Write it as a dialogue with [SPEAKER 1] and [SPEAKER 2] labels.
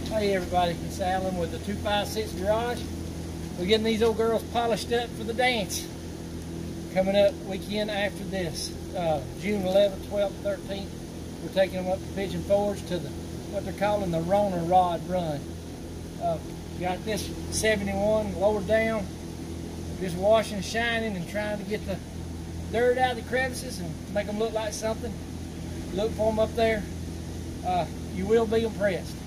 [SPEAKER 1] Hey everybody, it's Alan with the 256 Garage. We're getting these old girls polished up for the dance. Coming up weekend after this, June 11th, 12th, 13th. We're taking them up to Pigeon Forge to what they're calling the Rona Rod Run. Got this 71 lowered down, just washing, shining, and trying to get the dirt out of the crevices and make them look like something. Look for them up there. You will be impressed.